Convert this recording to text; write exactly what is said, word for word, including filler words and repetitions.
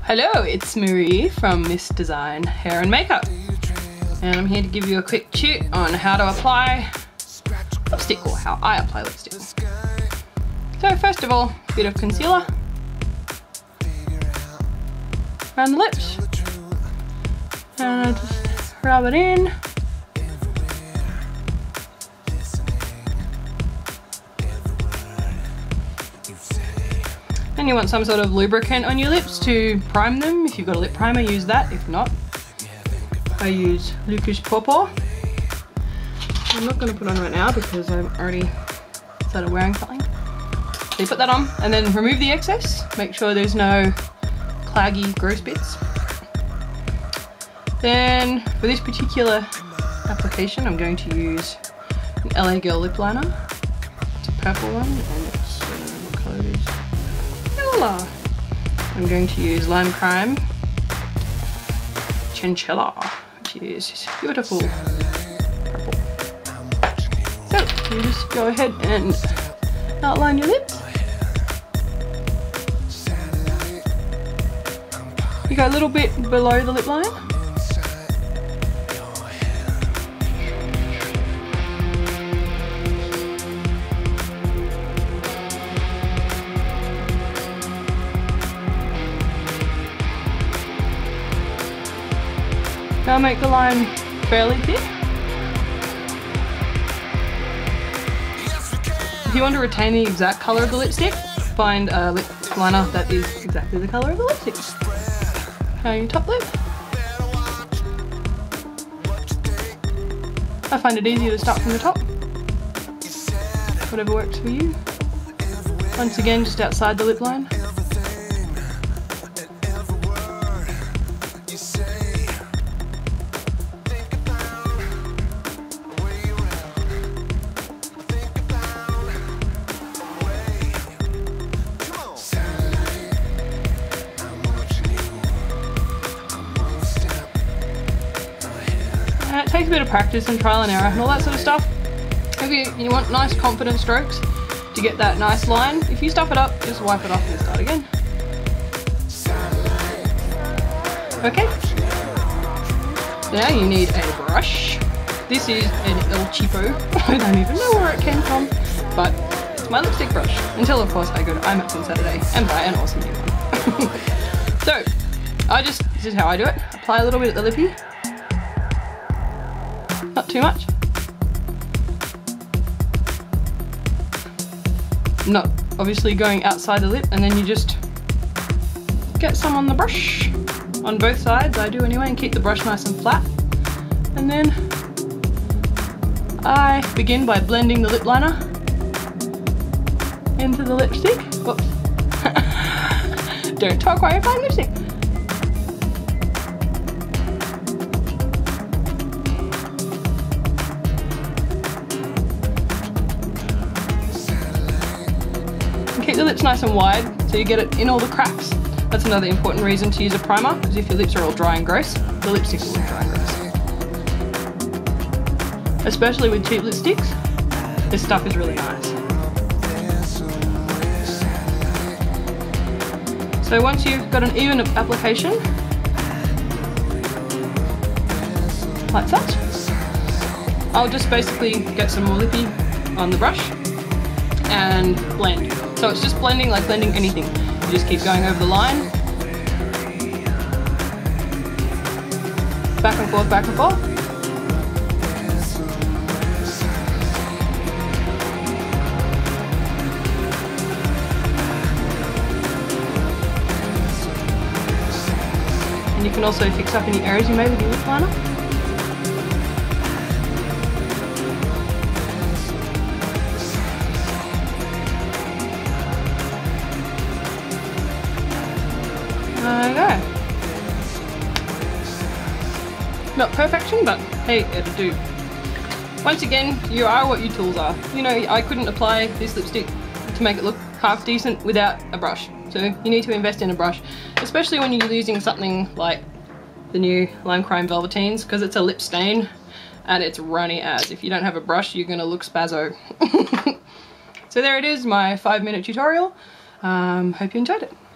Hello, it's Marie from Miss Design Hair and Makeup, and I'm here to give you a quick tip on how to apply lipstick, or how I apply lipstick. So first of all, a bit of concealer around the lips, and I just rub it in. And you want some sort of lubricant on your lips to prime them. If you've got a lip primer, use that. If not, I use Lippy's Pawpaw. I'm not going to put on right now because I've already started wearing something. So you put that on and then remove the excess. Make sure there's no claggy, gross bits. Then for this particular application, I'm going to use an L A Girl lip liner. It's a purple one, and it's uh, what colour it is? Viola. I'm going to use Lime Crime Chinchila, which is beautiful purple. So you just go ahead and outline your lips. You go a little bit below the lip line. Now make the line fairly thick. If you want to retain the exact colour of the lipstick, find a lip liner that is exactly the colour of the lipstick. Now your top lip. I find it easier to start from the top. Whatever works for you. Once again, just outside the lip line. And it takes a bit of practice and trial and error and all that sort of stuff. If you, you want nice confident strokes to get that nice line, if you stuff it up, just wipe it off and start again. Okay. Now you need a brush. This is an El Cheapo. I don't even know where it came from, but it's my lipstick brush. Until of course I go to IMAX on Saturday and buy an awesome new one. So, I just, this is how I do it. Apply a little bit at the lippy. Not too much. Not obviously going outside the lip, and then you just get some on the brush on both sides. I do anyway, and keep the brush nice and flat. And then I begin by blending the lip liner into the lipstick. Whoops. Don't talk while you're applying lipstick. Keep the lips nice and wide so you get it in all the cracks. That's another important reason to use a primer, because if your lips are all dry and gross, the lipstick will look dry and gross. Especially with cheap lipsticks, this stuff is really nice. So once you've got an even application, like such, I'll just basically get some more lippy on the brush and blend. So it's just blending like blending anything. You just keep going over the line. Back and forth, back and forth. And you can also fix up any errors you made with your lip liner. There you go. Not perfection, but hey, it'll do. Once again, you are what your tools are. You know, I couldn't apply this lipstick to make it look half decent without a brush. So you need to invest in a brush, especially when you're using something like the new Lime Crime Velveteens, because it's a lip stain and it's runny as. If you don't have a brush, you're gonna look spazzo. So there it is, my five minute tutorial. Um, hope you enjoyed it.